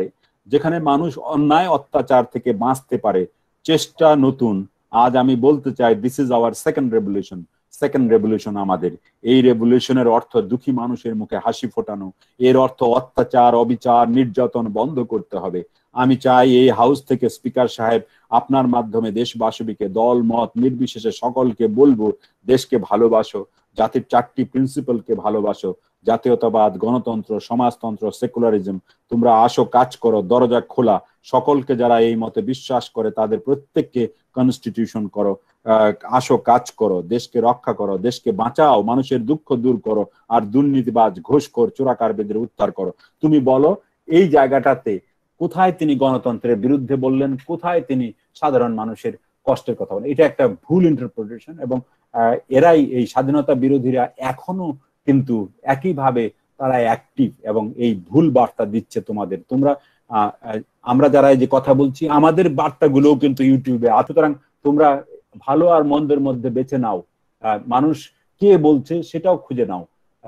যেখানে মানুষ অন্যায় অত্যাচার থেকে বাঁচতে পারে, চেষ্টা নতুন। আজ আমি বলতে চাই, this is our second revolution আমাদের। এই রেভলিউশনের অর্থ দুঃখী মানুষের মুখে হাসি ফোটানো, এর অর্থ অত্যাচার, অবিচার, নির্যাতন বন্ধ করতে হবে। আমি চাই এই হাউস থেকে স্পিকার সাহেব আপনার মাধ্যমে দেশবাসীকে দল মত নির্বিশেষে সকলকে বলবো, দেশকে ভালোবাসো, জাতির 4টি প্রিন্সিপালকে ভালোবাসো, জাতীয়তাবাদ, গণতন্ত্র, সমাজতন্ত্র, সেকুলারিজম। তোমরা আসো, কাজ করো, দরজা খোলা। সকলকে যারা এই মতে বিশ্বাস করে তাদের প্রত্যেককে কনস্টিটিউশন করো, আসো, কাজ করো, দেশকে রক্ষা করো, দেশকে বাঁচাও, মানুষের দুঃখ দূর করো, আর দুর্নীতিবাজ, ঘুষখোর, চোরাকারবারিদের উদ্ধার করো। তুমি বলো এই জায়গাটাতে কোথায় তিনি গণতন্ত্রের বিরুদ্ধে বললেন, কোথায় তিনি সাধারণ মানুষের কষ্টের কথা বলেন? এটা একটা ভুল ইন্টারপ্রিটেশন। এবং এরাই, এই স্বাধীনতা বিরোধীরা এখনো কিন্তু একইভাবে তারা অ্যাক্টিভ এবং এই ভুল বার্তা দিচ্ছে তোমাদের। তোমরা আমরা যারা এই যে কথা বলছি, আমাদের বার্তাগুলোও কিন্তু ইউটিউবে। সুতরাং তোমরা ভালো আর মন্দের মধ্যে বেছে নাও, মানুষ কে বলছে সেটাও খুঁজে নাও,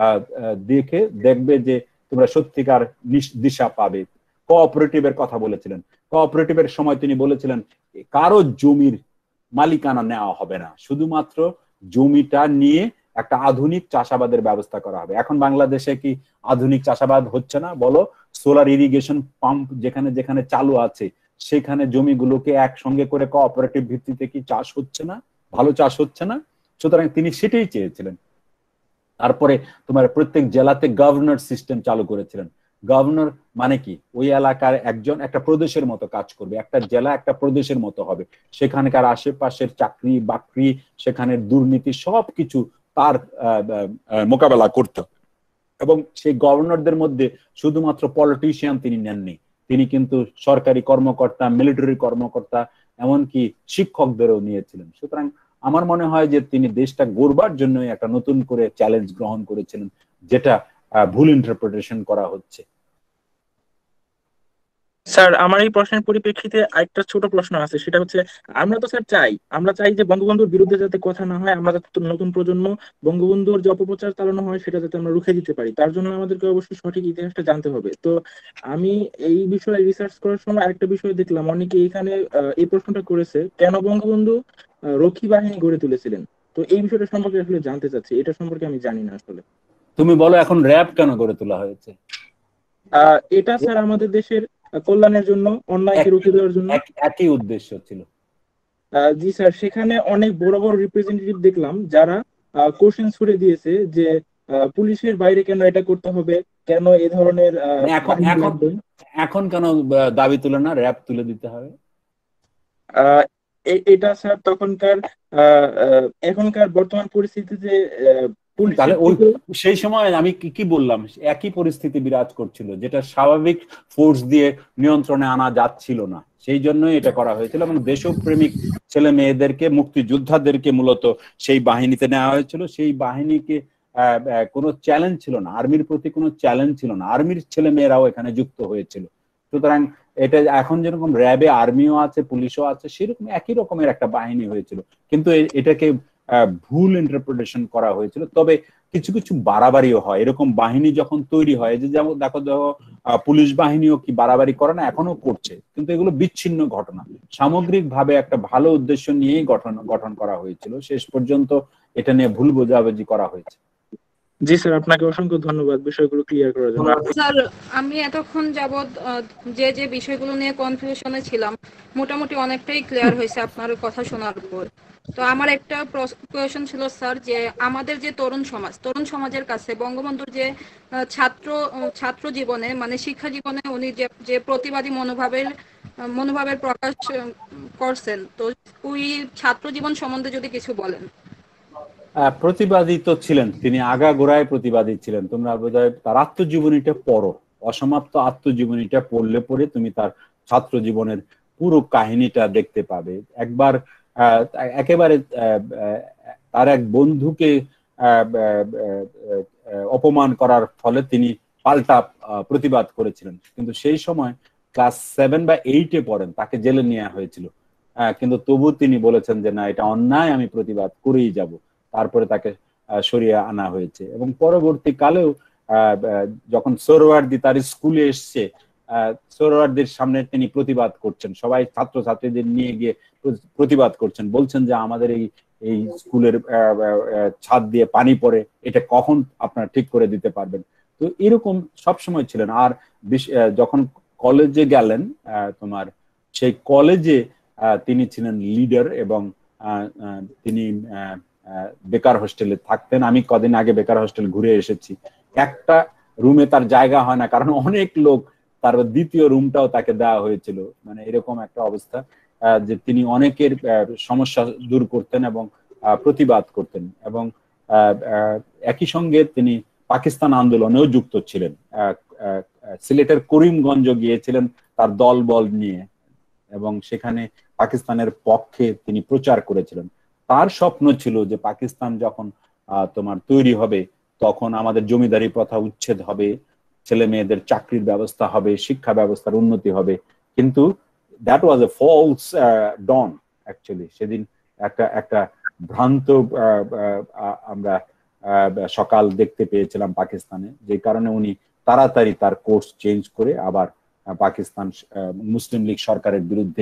দেখবে যে তোমরা সত্যিকার দিশা পাবে। কোঅপারেটিভের কথা বলেছিলেন, কোঅপারেটিভের সময় তিনি বলেছিলেন কারো জমির মালিকানা নেওয়া হবে না, শুধুমাত্র জমিটা নিয়ে একটা আধুনিক চাষাবাদের ব্যবস্থা করা হবে। এখন বাংলাদেশে কি আধুনিক চাষাবাদ হচ্ছে না? বলো, সোলার ইরিগেশন পাম্প যেখানে যেখানে চালু আছে সেখানে জমিগুলোকে একসঙ্গে করে কোঅপারেটিভ ভিত্তিতে কি চাষ হচ্ছে না? ভালো চাষ হচ্ছে না? সুতরাং তিনি সেটাই চেয়েছিলেন। তারপরে তোমার প্রত্যেক জেলাতে গভর্নর সিস্টেম চালু করেছিলেন। গভর্নর মানে কি? ওই এলাকার একজন একটা প্রদেশের মতো কাজ করবে, একটা জেলা একটা প্রদেশের মতো হবে। সেখানকার আশেপাশের চাকরি বাকরি, সেখানের দুর্নীতি সবকিছু তার মোকাবেলা করতে। এবং সেই গভর্নরদের মধ্যে শুধুমাত্র পলিটিশিয়ান তিনি নেননি, তিনি কিন্তু সরকারি কর্মকর্তা, মিলিটারি কর্মকর্তা, এমনকি শিক্ষকদেরও নিয়েছিলেন। সুতরাং আমার মনে হয় যে তিনি দেশটা গড়বার জন্য একটা নতুন করে চ্যালেঞ্জ গ্রহণ করেছিলেন, যেটা ভুল ইন্টারপ্রিটেশন করা হচ্ছে। স্যার, আমার এই প্রশ্নের পরিপ্রেক্ষিতে আরেকটা ছোট প্রশ্ন আছে, সেটা হচ্ছে আমরা তো স্যার আমরা চাই যে বঙ্গবন্ধুর বিরুদ্ধে যাতে কথা না হয়, আমরা যাতে নতুন প্রজন্ম বঙ্গবন্ধুর যে অপপ্রচার চালানো হয় সেটা যাতে আমরা রুখে দিতে পারি, তার জন্য আমাদেরকে অবশ্যই সঠিক ইতিহাসটা জানতে হবে। তো আমি এই বিষয়ে রিসার্চ করার সময় আরেকটা বিষয় দেখলাম, অনেকে এখানে এই প্রশ্নটা করেছে, কেন বঙ্গবন্ধু রক্ষী বাহিনী গড়ে তুলেছিলেন? তো এই বিষয়টা সম্পর্কে আসলে জানতে চাচ্ছি, এটা সম্পর্কে আমি জানি না আসলে। তুমি বলো, এখন র‍্যাব কেন গড়ে তোলা হয়েছে? এটা স্যার আমাদের দেশের কল্যাণের জন্য, অন্যায়কে রুখে দেওয়ার জন্য। একই উদ্দেশ্য ছিল। জি স্যার, সেখানে অনেক বড় বড় রিপ্রেজেন্টেটিভ দেখলাম যারা কোশ্চেন ছুড়ে দিয়েছে যে পুলিশের বাইরে কেন এটা করতে হবে, কেন এ ধরনের এখন কেন দাবি তুলে না র‍্যাব তুলে দিতে হবে? এটা স্যার তখনকার এখনকার বর্তমান পরিস্থিতিতে তাহলে ওই সেই সময় আমি কি বললাম, একই পরিস্থিতি বিরাজ করছিল, যেটা স্বাভাবিক ফোর্স দিয়ে নিয়ন্ত্রণে আনা যাচ্ছিল না, সেই জন্যই এটা করা হয়েছিল। এবং দেশপ্রেমিক ছেলে মেয়েদেরকে, মুক্তিযোদ্ধাদেরকে মূলত সেই বাহিনীতে নেওয়া হয়েছিল। সেই বাহিনীকে কোনো চ্যালেঞ্জ ছিল না, আর্মির প্রতি কোনো চ্যালেঞ্জ ছিল না, আর্মির ছেলে মেয়েরাও এখানে যুক্ত হয়েছিল। সুতরাং এটা এখন যেরকম র‍্যাবে আর্মিও আছে, পুলিশও আছে, সেরকম একই রকমের একটা বাহিনী হয়েছিল, কিন্তু এটাকে ভুল ইন্টারপ্রিটেশন করা হয়েছিল। তবে কিছু কিছু বাড়াবাড়িও হয়, এরকম বাহিনী যখন তৈরি হয়, যে যেমন দেখো পুলিশ বাহিনীও কি বাড়াবাড়ি করে না? এখনো করছে, কিন্তু এগুলো বিচ্ছিন্ন ঘটনা। সামগ্রিকভাবে একটা ভালো উদ্দেশ্য নিয়েই গঠন করা হয়েছিল। শেষ পর্যন্ত এটা নিয়ে ভুল বোঝাবুঝি করা হয়েছে। জি স্যার, আপনাকে অসংখ্য ধন্যবাদ বিষয়গুলো ক্লিয়ার করার জন্য। স্যার, আমি এতক্ষণ যাবৎ যে বিষয়গুলো নিয়ে কনফিউশনে ছিলাম মোটামুটি অনেকটাই ক্লিয়ার হয়েছে আপনার কথা শোনার পর। তো আমার একটা কোয়েশ্চেন ছিল স্যার, যে আমাদের যে তরুণ সমাজের কাছে বঙ্গবন্ধুর যে ছাত্র জীবনে, মানে শিক্ষা জীবনে উনি যে প্রতিবাদী মনোভাবের প্রকাশ করছেন, তো ওই ছাত্র জীবন সম্বন্ধে যদি কিছু বলেন। প্রতিবাদী তো ছিলেন তিনি, আগাগোড়ায় প্রতিবাদী ছিলেন। তোমরা বোধহয় তার আত্মজীবনীটা পড়ো, অসমাপ্ত আত্মজীবনীটা পড়লে পরে তুমি তার ছাত্র জীবনের পুরো কাহিনীটা দেখতে পাবে। একবার একেবারে তার এক বন্ধুকে অপমান করার ফলে তিনি পাল্টা প্রতিবাদ করেছিলেন, কিন্তু সেই সময় ক্লাস 7 বা 8-এ পড়েন, তাকে জেলে নেওয়া হয়েছিল, কিন্তু তবু তিনি বলেছেন যে না, এটা অন্যায়, আমি প্রতিবাদ করেই যাব। তারপরে তাকে সরিয়ে আনা হয়েছে। এবং পরবর্তীকালেও যখন সোহরাওয়ার্দী তার স্কুলে এসছে, সোহরাওয়ার্দীর সামনে তিনি প্রতিবাদ করছেন, সবাই ছাত্রছাত্রীদের নিয়ে গিয়ে প্রতিবাদ করছেন, বলছেন যে আমাদের এই স্কুলের ছাদ দিয়ে পানি পড়ে, এটা কখন আপনারা ঠিক করে দিতে পারবেন। তো এরকম সবসময় ছিলেন। আর যখন কলেজে গেলেন তোমার সেই কলেজে তিনি ছিলেন লিডার, এবং তিনি বেকার হোস্টেলে থাকতেন। আমি কদিন আগে বেকার হোস্টেল ঘুরে এসেছি, একটা রুমে তার জায়গা হয় না, কারণ অনেক লোক, তার দ্বিতীয় রুমটাও তাকে দেওয়া হয়েছিল। মানে এরকম একটা অবস্থা যে তিনি অনেকের সমস্যা দূর করতেন এবং প্রতিবাদ করতেন, এবং একই সঙ্গে তিনি পাকিস্তান আন্দোলনেও যুক্ত ছিলেন। সিলেটের করিমগঞ্জ গিয়েছিলেন তার দল বল নিয়ে, এবং সেখানে পাকিস্তানের পক্ষে তিনি প্রচার করেছিলেন। তার স্বপ্ন ছিল যে পাকিস্তান যখন তোমার তৈরি হবে, তখন আমাদের জমিদারি প্রথা উচ্ছেদ হবে, ছেলে মেয়েদের চাকরির ব্যবস্থা হবে, শিক্ষা ব্যবস্থার উন্নতি হবে। কিন্তু that was a false dawn actually. সেদিন একটা ভ্রান্ত আমরা সকাল দেখতে পেয়েছিলাম পাকিস্তানে, যে কারণে উনি তাড়াতাড়ি তার কোর্স চেঞ্জ করে আবার পাকিস্তান মুসলিম লীগ সরকারের বিরুদ্ধে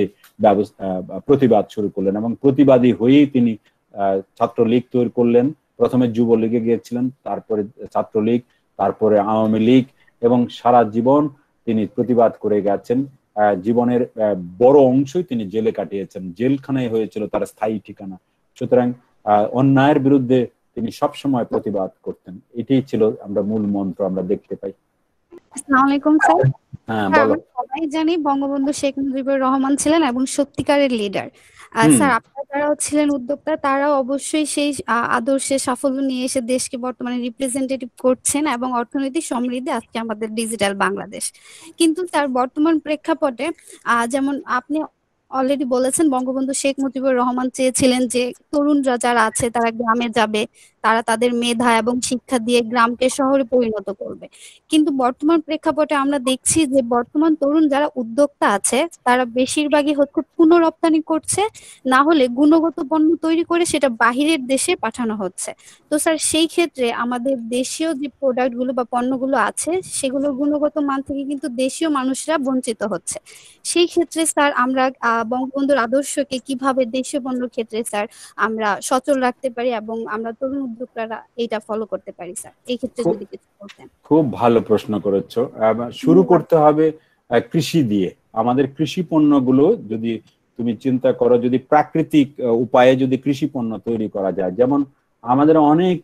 প্রতিবাদ শুরু করলেন, এবং প্রতিবাদী হয়েই তিনি ছাত্রলীগ তৈরি করলেন। প্রথমে যুবলীগে গিয়েছিলেন, তারপরে ছাত্রলীগ, তারপরে আওয়ামী লীগ, এবং সারা জীবন তিনি প্রতিবাদ করে গেছেন। জীবনের বড় অংশই তিনি জেলে কাটিয়েছেন, জেলখানায় হয়েছিল তার স্থায়ী ঠিকানা। সুতরাং অন্যায়ের বিরুদ্ধে তিনি সবসময় প্রতিবাদ করতেন, এটাই ছিল আমরা মূল মন্ত্র আমরা দেখতে পাই। আসসালামু আলাইকুম স্যার। হ্যাঁ, হ্যাঁ, বলো। আমরা সবাই জানি বঙ্গবন্ধু শেখ মুজিবুর রহমান ছিলেন এবং সত্যিকারের লিডার। স্যার, আপনারা যারাও ছিলেন উদ্যোক্তা, তারাও অবশ্যই সেই আদর্শে সাফল্য নিয়ে এসে দেশকে বর্তমানে রিপ্রেজেন্টেটিভ করছেন এবং অর্থনৈতিক সমৃদ্ধি আজকে আমাদের ডিজিটাল বাংলাদেশ। কিন্তু স্যার, বর্তমান প্রেক্ষাপটে যেমন আপনি অলরেডি বলেছেন, বঙ্গবন্ধু শেখ মুজিবুর রহমান চেয়েছিলেন যে তরুণরা যারা আছে তারা গ্রামে যাবে, তারা তাদের মেধা এবং শিক্ষা দিয়ে গ্রামকে শহরে পরিণত করবে। কিন্তু বর্তমান প্রেক্ষাপটে আমরা দেখছি যে বর্তমান তরুণ যারা উদ্যোক্তা আছে তারা বেশিরভাগই হচ্ছে পুনঃরপ্তানি করছে, না হলে গুণগত পণ্য তৈরি করে সেটা বাহিরের দেশে পাঠানো হচ্ছে। তো স্যার, সেই ক্ষেত্রে আমাদের দেশীয় যে প্রোডাক্টগুলো বা পণ্যগুলো আছে সেগুলোর গুণগত মান থেকে কিন্তু দেশীয় মানুষরা বঞ্চিত হচ্ছে। সেই ক্ষেত্রে স্যার, আমরা বঙ্গবন্ধুর আদর্শকে কিভাবে দেশীয় পণ্যের ক্ষেত্রে স্যার আমরা সচল রাখতে পারি এবং আমরা তরুণ উদ্যোক্তারা এইটা ফলো করতে পারি স্যার, এই ক্ষেত্রে যদি কিছু বলতেন। খুব ভালো প্রশ্ন করেছো। শুরু করতে হবে কৃষি দিয়ে। আমাদের কৃষি পণ্যগুলো যদি তুমি চিন্তা করো, যদি প্রাকৃতিক উপায়ে যদি কৃষি পণ্য তৈরি করা যায়, যেমন আমাদের অনেক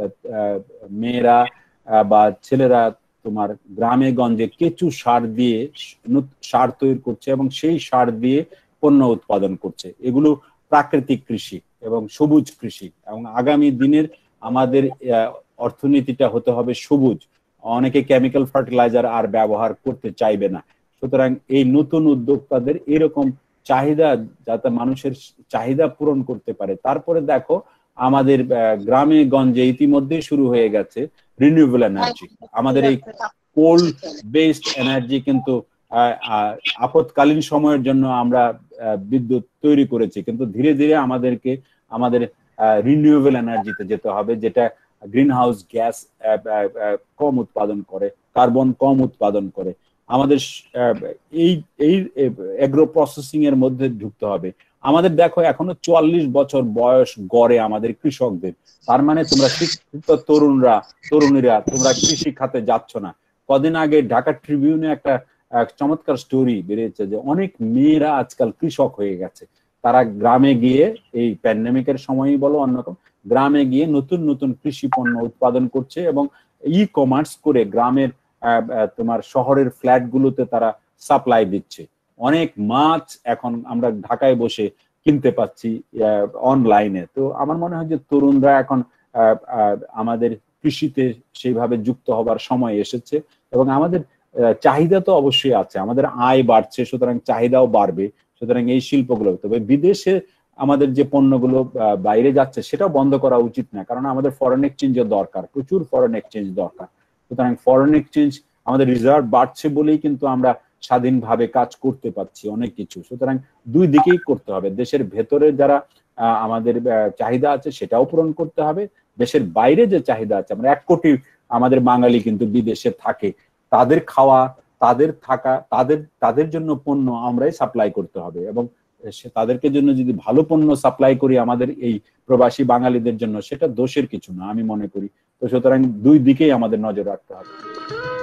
মেয়েরা বা ছেলেরা তোমার গ্রামে গঞ্জে কেঁচু সার দিয়ে সার তৈরি করছে এবং সেই সার দিয়ে পণ্য উৎপাদন করছে। এগুলো প্রাকৃতিক কৃষি এবং সবুজ কৃষি, এবং আগামী দিনের আমাদের অর্থনীতিটা হতে হবে সবুজ। অনেকে কেমিক্যাল ফার্টিলাইজার আর ব্যবহার করতে চাইবে না। সুতরাং এই নতুন উদ্যোক্তাদের এরকম চাহিদা, যাতে মানুষের চাহিদা পূরণ করতে পারে। তারপরে দেখো আমাদের গ্রামে গঞ্জে ইতিমধ্যে শুরু হয়ে গেছে রিনিউয়েবল এনার্জি। আমাদের এই কোল বেসড এনার্জি কিন্তু আপৎকালীন সময়ের জন্য আমরা বিদ্যুৎ তৈরি করেছি, কিন্তু ধীরে ধীরে আমাদের রিনিউয়েবল এনার্জিতে যেতে হবে, যেটা গ্রিন হাউস গ্যাস কম উৎপাদন করে, কার্বন কম উৎপাদন করে। আমাদের এই এগ্রো প্রসেসিং এর মধ্যে ঢুকতে হবে। আমাদের দেখো এখনো 44 বছর বয়স গড়ে আমাদের কৃষকদের। তার মানে তোমরা শিক্ষিত তরুণীরা তোমরা কৃষি খাতে যাচ্ছ না। কদিন আগে ঢাকা ট্রিবিউনে একটা চমৎকার স্টোরি বেরিয়েছে যে অনেক মেয়েরা আজকাল কৃষক হয়ে গেছে। তারা গ্রামে গিয়ে, এই প্যান্ডেমিকের সময়ই বলো অন্যরকম, গ্রামে গিয়ে নতুন নতুন কৃষি পণ্য উৎপাদন করছে এবং ই কমার্স করে গ্রামের তোমার শহরের ফ্ল্যাট গুলোতে তারা সাপ্লাই দিচ্ছে। অনেক মাছ এখন আমরা ঢাকায় বসে কিনতে পাচ্ছি অনলাইনে। তো আমার মনে হয় যে তরুণরা এখন আমাদের কৃষিতে সেইভাবে যুক্ত হবার সময় এসেছে, এবং আমাদের চাহিদা তো অবশ্যই আছে, আমাদের আয় বাড়ছে, সুতরাং চাহিদাও বাড়বে। সুতরাং এই শিল্পগুলো, তবে বিদেশে আমাদের যে পণ্যগুলো বাইরে যাচ্ছে সেটাও বন্ধ করা উচিত না, কারণ আমাদের ফরেন এক্সচেঞ্জের দরকার, প্রচুর ফরেন এক্সচেঞ্জ দরকার। সুতরাং ফরেন এক্সচেঞ্জ আমাদের রিজার্ভ বাড়ছে বলেই কিন্তু আমরা স্বাধীনভাবে কাজ করতে পারছি অনেক কিছু। সুতরাং দুই দিকেই করতে হবে। দেশের ভেতরে যারা আমাদের চাহিদা আছে সেটাও পূরণ করতে হবে, দেশের বাইরে যে চাহিদা আছে, আমরা 1 কোটি আমাদের বাঙালি কিন্তু বিদেশে থাকে, তাদের খাওয়া তাদের থাকা তাদের জন্য পণ্য আমরাই সাপ্লাই করতে হবে, এবং তাদেরকে জন্য যদি ভালো পণ্য সাপ্লাই করি আমাদের এই প্রবাসী বাঙালিদের জন্য, সেটা দোষের কিছু না আমি মনে করি। তো সুতরাং দুই দিকেই আমাদের নজর রাখতে হবে।